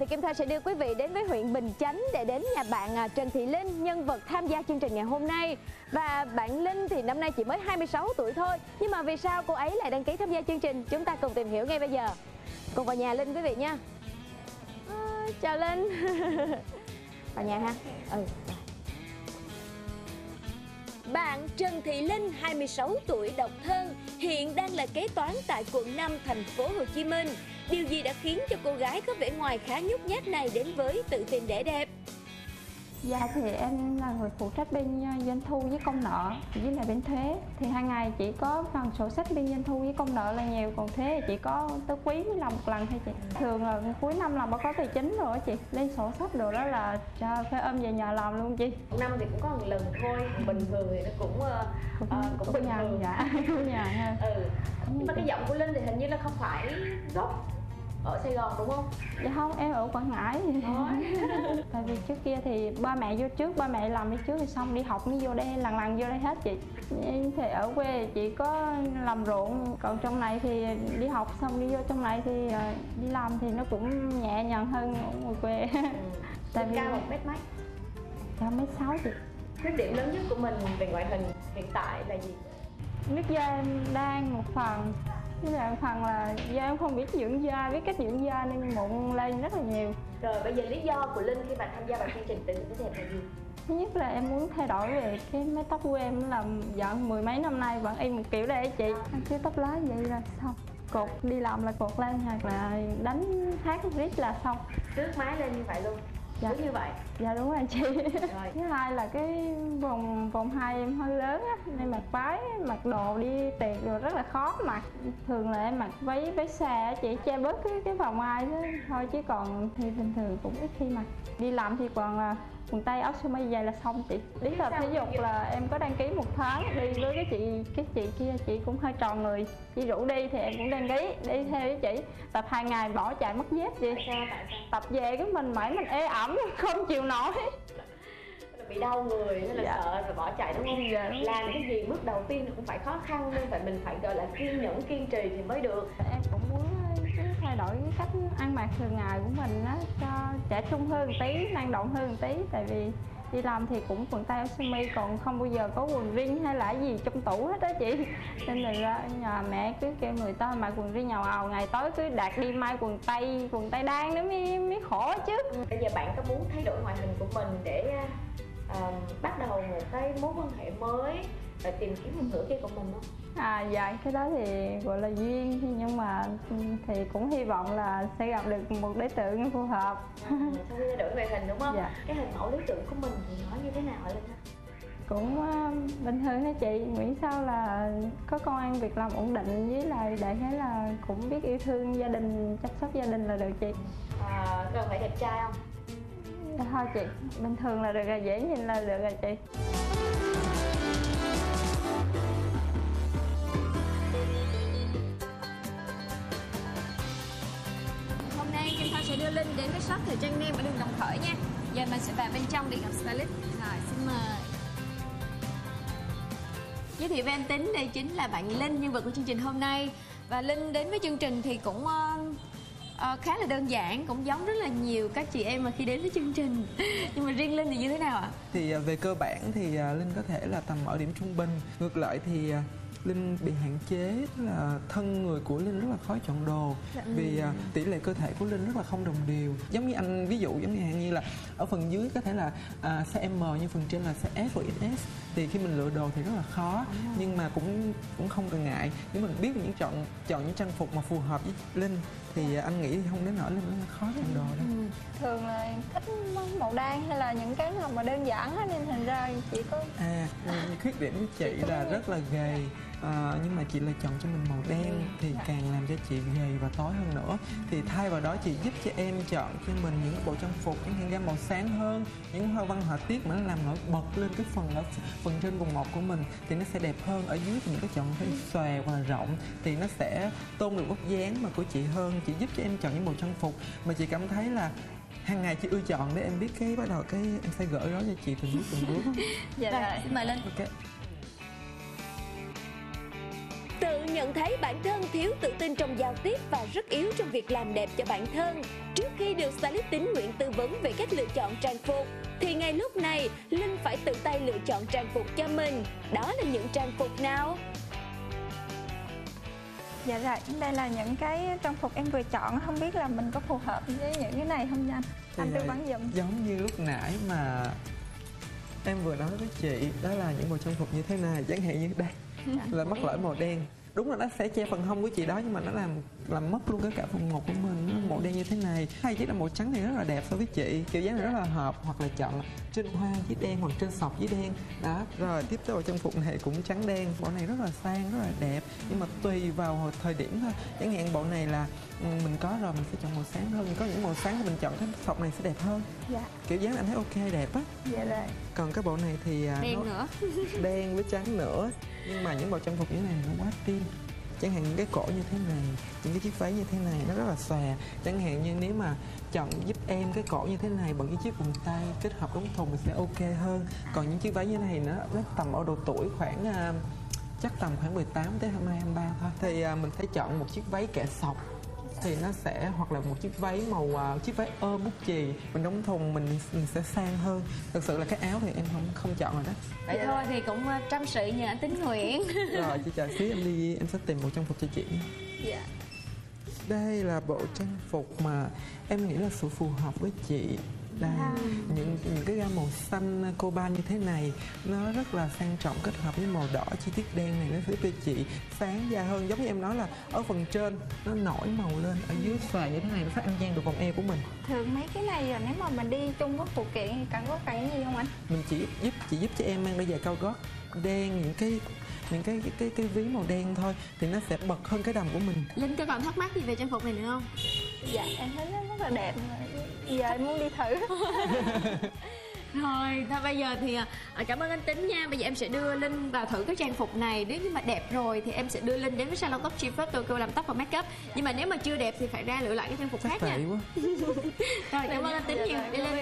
Kim Thanh sẽ đưa quý vị đến với huyện Bình Chánh để đến nhà bạn Trần Thị Linh, nhân vật tham gia chương trình ngày hôm nay. Và bạn Linh thì năm nay chỉ mới 26 tuổi thôi, nhưng mà vì sao cô ấy lại đăng ký tham gia chương trình? Chúng ta cùng tìm hiểu ngay bây giờ. Cùng vào nhà Linh quý vị nha. Chào Linh. Vào nhà ha. Bạn Trần Thị Linh, 26 tuổi, độc thân, hiện đang là kế toán tại quận 5, thành phố Hồ Chí Minh. Điều gì đã khiến cho cô gái có vẻ ngoài khá nhút nhát này đến với Tự Tin Để Đẹp? Dạ thì em là người phụ trách bên doanh thu với công nợ với lại bên thuế. Thì hàng ngày chỉ có phần sổ sách bên doanh thu với công nợ là nhiều, còn thuế chỉ có tới quý mới làm một lần thôi chị. Thường là cuối năm là báo cáo tài chính rồi chị, lên sổ sách rồi đó là phải ôm về nhà làm luôn chị. Một năm thì cũng có một lần thôi, bình thường thì nó cũng bình thường. Dạ, nhà ha. Nhưng mà cái giọng của Linh thì hình như là không phải gốc ở Sài Gòn đúng không? Dạ không, em ở Quảng Ngãi. Tại vì trước kia thì ba mẹ vô trước, ba mẹ làm đi trước thì xong đi học mới vô đây, lần vô đây hết chị. Em thì ở quê chỉ có làm ruộng, còn trong này thì đi học xong đi vô trong này thì đi làm thì nó cũng nhẹ nhàng hơn ở ngoài quê. Tại vì cao 1 mét mấy? Cao 1m6 chị. Khuyết điểm lớn nhất của mình về ngoại hình hiện tại là gì? Nước da em đang một phần, với lại một phần là do em không biết dưỡng da, biết cách dưỡng da nên mụn lên rất là nhiều. Rồi bây giờ lý do của Linh khi mà tham gia vào chương trình Tự Tin Để Đẹp là gì? Thứ nhất là em muốn thay đổi về cái mái tóc của em, làm vợ mười mấy năm nay vẫn y một kiểu đây chị. Ăn cứ tóc lá vậy là xong, cột đi làm là cột lên hoặc là đánh thác rít là xong. Trước mái lên như vậy luôn. Dạ. Cứ như vậy. Dạ đúng rồi chị. Rồi. Thứ hai là cái vòng hai em hơi lớn á, nên mặc váy, mặc đồ đi tiệc rồi rất là khó mặc. Thường là em mặc váy xà á chị, che bớt cái vòng hai đó thôi, chứ còn thì bình thường cũng ít khi mặc. Đi làm thì còn quần tây áo sơ mi dài là xong chị. Đi tập thể dục là em có đăng ký 1 tháng, đi với cái chị kia, chị cũng hơi tròn người, chị rủ đi thì em cũng đăng ký đi theo với chị. Tập 2 ngày bỏ chạy mất dép chị. Tập về cái mình ế ẩm không chịu nổi, bị đau người nên là dạ. Sợ rồi bỏ chạy đúng không? Dạ. Làm cái gì bước đầu tiên cũng phải khó khăn, nên phải mình phải gọi là kiên nhẫn kiên trì thì mới được. Em cũng muốn thay đổi cái cách ăn mặc thường ngày của mình á, cho trẻ trung hơn tí, năng động hơn tí. Tại vì đi làm thì cũng quần tây áo sơ mi, còn không bao giờ có quần jean hay là gì trong tủ hết đó chị. Nên là ra nhà mẹ cứ kêu người ta mặc quần jean nhào ào, ngày tối cứ đạt đi may quần tây đan nữa mới khổ chứ. Bây giờ bạn có muốn thay đổi ngoại hình của mình để bắt đầu một cái mối quan hệ mới và tìm kiếm một nửa kia của mình không? Dạ, cái đó thì gọi là duyên, nhưng mà thì cũng hy vọng là sẽ gặp được một đối tượng phù hợp. Sau khi thay đổi ngoại hình đúng không? Dạ. Cái hình mẫu lý tưởng của mình thì nó như thế nào hả Linh? Cũng bình thường đó chị, miễn sao là có công ăn việc làm ổn định, với lại đại khái là cũng biết yêu thương gia đình, chăm sóc gia đình là được chị. Cần phải đẹp trai không? Thôi chị, bình thường là được rồi, dễ nhìn là được rồi chị. Hôm nay Kim Thanh sẽ đưa Linh đến cái shop thời trang nem ở đường Đồng Khởi nha. Giờ mình sẽ vào bên trong để gặp stylist. Rồi, xin mời. Giới thiệu với anh Tính, đây chính là bạn Linh, nhân vật của chương trình hôm nay. Và Linh đến với chương trình thì cũng khá là đơn giản, cũng giống rất là nhiều các chị em mà khi đến với chương trình. Nhưng mà riêng Linh thì như thế nào ạ? Thì về cơ bản thì Linh có thể là tầm ở điểm trung bình. Ngược lại thì Linh bị hạn chế, tức là thân người của Linh rất là khó chọn đồ. Vì tỷ lệ cơ thể của Linh rất là không đồng đều. Giống như anh ví dụ giống như là ở phần dưới có thể là size M, nhưng phần trên là size S và XS. Thì khi mình lựa đồ thì rất là khó, nhưng mà cũng không cần ngại. Nếu mình biết những chọn những trang phục mà phù hợp với Linh thì anh nghĩ thì không đến nỗi Linh rất là khó chọn đồ đâu. Thường là thích màu đen hay là những cái nào mà đơn giản á, nên thành ra chỉ có khuyết điểm của chị là rất là gầy. Nhưng mà chị lại chọn cho mình màu đen thì càng làm cho chị gầy và tối hơn nữa. Thì thay vào đó chị giúp cho em chọn cho mình những bộ trang phục những hiện gam màu sáng hơn, những hoa văn họa tiết mà nó làm nổi bật lên cái phần trên vùng một của mình thì nó sẽ đẹp hơn. Ở dưới thì những cái chọn cái xòe hoặc là rộng thì nó sẽ tôn được vóc dáng mà của chị hơn. Chị giúp cho em chọn những bộ trang phục mà chị cảm thấy là hàng ngày chị ưa chọn, để em biết cái bắt đầu cái em sẽ gửi đó cho chị từng bước. Dạ rồi, xin mời Linh. Ok. Tự nhận thấy bản thân thiếu tự tin trong giao tiếp và rất yếu trong việc làm đẹp cho bản thân. Trước khi được stylist Tín Nguyện tư vấn về cách lựa chọn trang phục, thì ngay lúc này Linh phải tự tay lựa chọn trang phục cho mình. Đó là những trang phục nào? Dạ rồi, đây là những cái trang phục em vừa chọn, không biết là mình có phù hợp với những cái này không nha anh? Anh tư vấn giùm. Giống như lúc nãy mà em vừa nói với chị, đó là những bộ trang phục như thế này, chẳng hạn như đây là mắc lỗi màu đen. Đúng là nó sẽ che phần hông của chị đó, nhưng mà nó làm mất luôn cả phần ngực của mình. Nó màu đen như thế này, hay chiếc là màu trắng thì rất là đẹp so với chị, kiểu dáng này rất là hợp. Hoặc là chọn trên hoa với đen, hoặc trên sọc với đen đó. Rồi tiếp theo trang phục này cũng trắng đen, bộ này rất là sang, rất là đẹp, nhưng mà tùy vào thời điểm thôi. Chẳng hạn bộ này là mình có rồi, mình sẽ chọn màu sáng hơn. Có những màu sáng thì mình chọn cái sọc này sẽ đẹp hơn. Dạ. Kiểu dáng anh thấy ok, đẹp á. Dạ rồi. Còn cái bộ này thì Đen nữa. đen với trắng nữa. Nhưng mà những bộ trang phục như này nó quá tin. Chẳng hạn những cái cổ như thế này, những cái chiếc váy như thế này nó rất là xòe. Chẳng hạn như nếu mà chọn giúp em cái cổ như thế này bằng cái chiếc quần tay kết hợp ống thùng thì sẽ ok hơn. Còn những chiếc váy như này nó tầm ở độ tuổi khoảng chắc tầm khoảng 18 tới 22, 23 thôi. Thì mình phải chọn một chiếc váy kẻ sọc thì nó sẽ, hoặc là một chiếc váy màu chiếc váy ôm bút chì mình đóng thùng mình sẽ sang hơn. Thực sự là cái áo thì em không chọn rồi đó. Vậy thôi thì cũng tâm sự nhờ anh Tín Nguyện. Rồi chị chờ xíu em đi, em sẽ tìm một trang phục cho chị. Dạ. Đây là bộ trang phục mà em nghĩ là sự phù hợp với chị. Đây, những cái gam màu xanh coban như thế này nó rất là sang trọng, kết hợp với màu đỏ chi tiết đen này nó giúp cho chị sáng da hơn. Giống như em nói là ở phần trên nó nổi màu lên, ở dưới xòe như thế này nó sẽ ăn gian được vòng eo của mình. Thường mấy cái này nếu mà mình đi chung với phụ kiện thì cần có cái gì không anh? Mình chỉ giúp cho em mang đôi giày cao gót đen, những cái ví màu đen thôi thì nó sẽ bật hơn cái đầm của mình. Linh có còn thắc mắc gì về trang phục này nữa không? Dạ em thấy nó rất là đẹp. Giờ em muốn đi thử. Thôi bây giờ thì cảm ơn anh Tín nha. Bây giờ em sẽ đưa Linh vào thử cái trang phục này. Nếu như mà đẹp rồi thì em sẽ đưa Linh đến với salon tóc Chi Phết Tokyo làm tóc và make up. Nhưng mà nếu mà chưa đẹp thì phải ra lựa lại cái trang phục khác nha. Quá. Rồi cảm ơn anh Tín nhiều. Đi lên.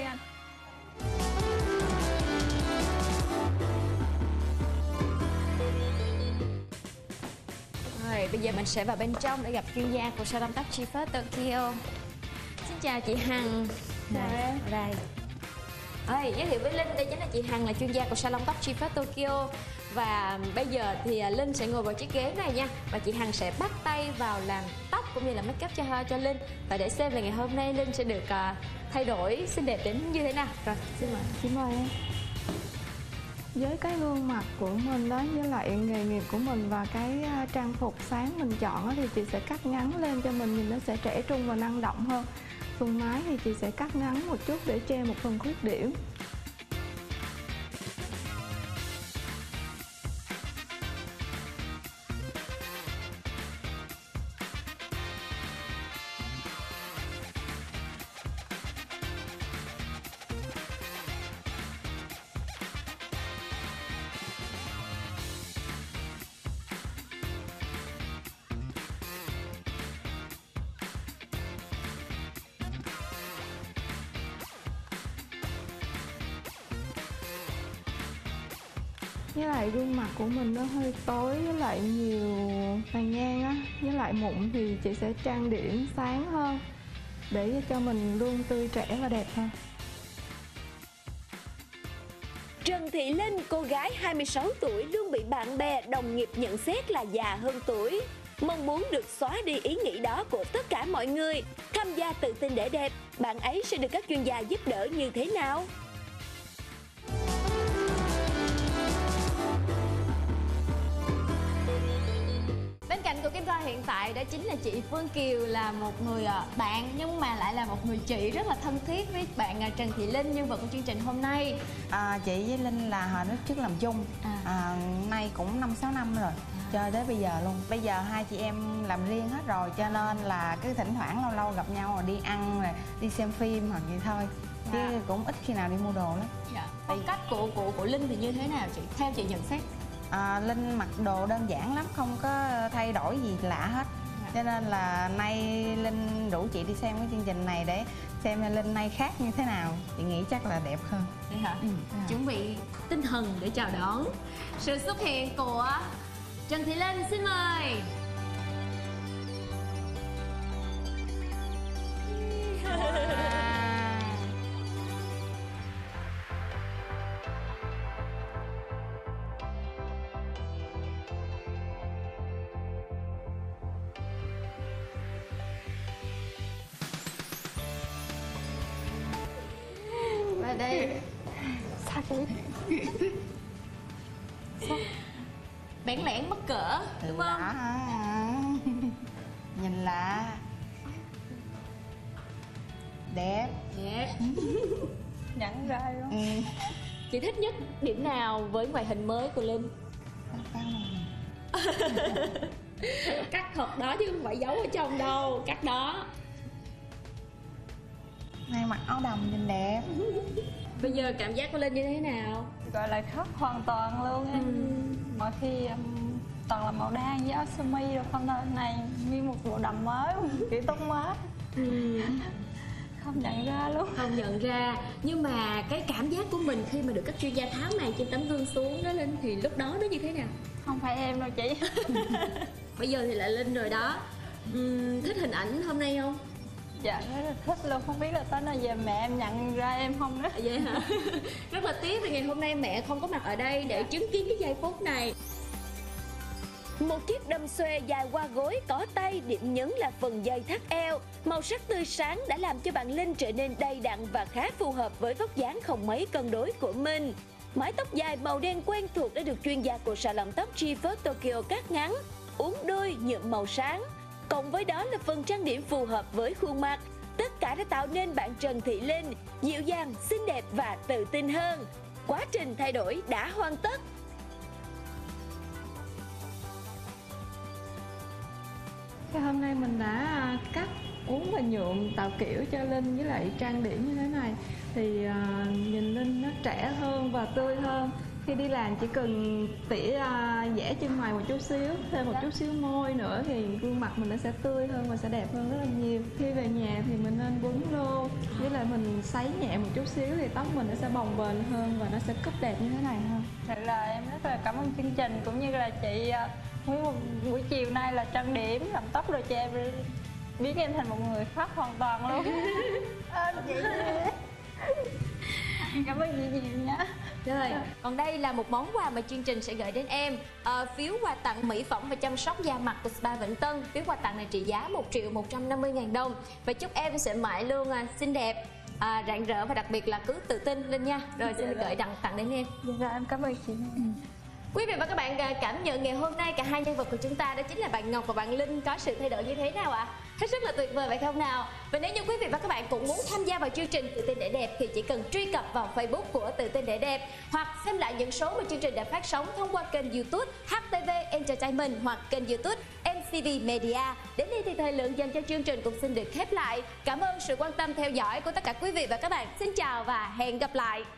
Rồi bây giờ mình sẽ vào bên trong để gặp chuyên gia của salon tóc Chi Phết Tokyo. Xin chào chị Hằng. Đây. Giới thiệu với Linh, đây chính là chị Hằng, là chuyên gia của salon tóc Chi Phết Tokyo. Và bây giờ thì Linh sẽ ngồi vào chiếc ghế này nha. Và chị Hằng sẽ bắt tay vào làm tóc cũng như là make up cho Linh. Và để xem là ngày hôm nay Linh sẽ được thay đổi xinh đẹp đến như thế nào. Rồi, xin mời. Xin mời em. Với cái gương mặt của mình đó, với lại nghề nghiệp của mình và cái trang phục sáng mình chọn thì chị sẽ cắt ngắn lên cho mình nhìn nó sẽ trẻ trung và năng động hơn. Phần mái thì chị sẽ cắt ngắn một chút để che một phần khuyết điểm. Với lại gương mặt của mình nó hơi tối, với lại nhiều tàn nhang á, với lại mụn thì chị sẽ trang điểm sáng hơn để cho mình luôn tươi trẻ và đẹp hơn. Trần Thị Linh, cô gái 26 tuổi luôn bị bạn bè, đồng nghiệp nhận xét là già hơn tuổi. Mong muốn được xóa đi ý nghĩ đó của tất cả mọi người. Tham gia tự tin để đẹp, bạn ấy sẽ được các chuyên gia giúp đỡ như thế nào? Bên cạnh của Kim Thoa hiện tại đó chính là chị Phương Kiều, là một người bạn nhưng mà lại là một người chị rất là thân thiết với bạn Trần Thị Linh, nhân vật của chương trình hôm nay. Chị với Linh là hồi lúc trước làm chung, nay cũng 5-6 năm rồi, chơi tới bây giờ luôn. Bây giờ hai chị em làm riêng hết rồi, cho nên là cứ thỉnh thoảng lâu lâu gặp nhau rồi đi ăn rồi đi xem phim hoặc gì thôi, chứ cũng ít khi nào đi mua đồ lắm. Phong cách của Linh thì như thế nào chị, theo chị nhận xét? Linh mặc đồ đơn giản lắm, không có thay đổi gì lạ hết. Cho nên là nay Linh rủ chị đi xem cái chương trình này để xem Linh nay khác như thế nào. Chị nghĩ chắc là đẹp hơn. Vậy hả? Chuẩn bị tinh thần để chào đón sự xuất hiện của Trần Thị Linh xin mời. Và đây Sao chị? Bẽn lẽn mắc cỡ đúng không? Nhìn là đẹp. Đẹp. Nhận ra luôn. Chị thích nhất điểm nào với ngoại hình mới của Linh? Cắt thật đó chứ không phải giấu ở trong đâu, cắt đó. Nay mặc áo đầm nhìn đẹp. Bây giờ cảm giác của Linh như thế nào? Gọi là khác hoàn toàn luôn á. Mọi khi toàn là màu đen với áo sơ mi rồi, không đâu này nguyên một bộ đầm mới, kiểu tóc mới. Không nhận ra luôn. Không nhận ra. Nhưng mà cái cảm giác của mình khi mà được các chuyên gia tháo màn trên tấm gương xuống đó Linh, thì lúc đó nó như thế nào? Không phải em đâu chị. Bây giờ thì lại Linh rồi đó. Thích hình ảnh hôm nay không? Dạ rất là thích luôn, không biết là tới nơi về mẹ em nhận ra em không đó. Vậy hả? Rất là tiếc vì ngày hôm nay mẹ không có mặt ở đây để chứng kiến cái giây phút này. Một chiếc đầm xuề dài qua gối, có tay, điểm nhấn là phần dây thắt eo. Màu sắc tươi sáng đã làm cho bạn Linh trở nên đầy đặn và khá phù hợp với vóc dáng không mấy cân đối của mình. Mái tóc dài màu đen quen thuộc đã được chuyên gia của salon tóc G-First Tokyo cắt ngắn, uốn đuôi nhuộm màu sáng. Cộng với đó là phần trang điểm phù hợp với khuôn mặt. Tất cả đã tạo nên bạn Trần Thị Linh dịu dàng, xinh đẹp và tự tin hơn. Quá trình thay đổi đã hoàn tất. Cái hôm nay mình đã cắt, uốn và nhuộm tạo kiểu cho Linh với lại trang điểm như thế này thì nhìn Linh nó trẻ hơn và tươi hơn. Khi đi làm chỉ cần tỉa vẽ chân mày một chút xíu, thêm một chút xíu môi nữa thì gương mặt mình nó sẽ tươi hơn và sẽ đẹp hơn rất là nhiều. Khi về nhà thì mình nên quấn rô với lại mình sấy nhẹ một chút xíu thì tóc mình nó sẽ bồng bềnh hơn và nó sẽ cúp đẹp như thế này hơn. Thật là em rất là cảm ơn chương trình cũng như là chị nguyên một buổi chiều nay là trang điểm, làm tóc rồi cho em biến em thành một người khác hoàn toàn luôn. Chị cảm ơn chị nhiều nha. Rồi, còn đây là một món quà mà chương trình sẽ gửi đến em. Phiếu quà tặng mỹ phẩm và chăm sóc da mặt của Spa Vĩnh Tân. Phiếu quà tặng này trị giá 1.150.000 đồng. Và chúc em sẽ mãi luôn xinh đẹp, rạng rỡ và đặc biệt là cứ tự tin lên nha. Rồi xin được gửi tặng đến em. Dạ rồi, em cảm ơn chị. Quý vị và các bạn cảm nhận ngày hôm nay cả hai nhân vật của chúng ta đó chính là bạn Ngọc và bạn Linh có sự thay đổi như thế nào ạ? Hết sức là tuyệt vời phải không nào? Và nếu như quý vị và các bạn cũng muốn tham gia vào chương trình Tự tin để đẹp thì chỉ cần truy cập vào Facebook của Tự tin để đẹp hoặc xem lại những số mà chương trình đã phát sóng thông qua kênh YouTube HTV Entertainment hoặc kênh YouTube MCV Media. Đến đây thì thời lượng dành cho chương trình cũng xin được khép lại. Cảm ơn sự quan tâm theo dõi của tất cả quý vị và các bạn. Xin chào và hẹn gặp lại.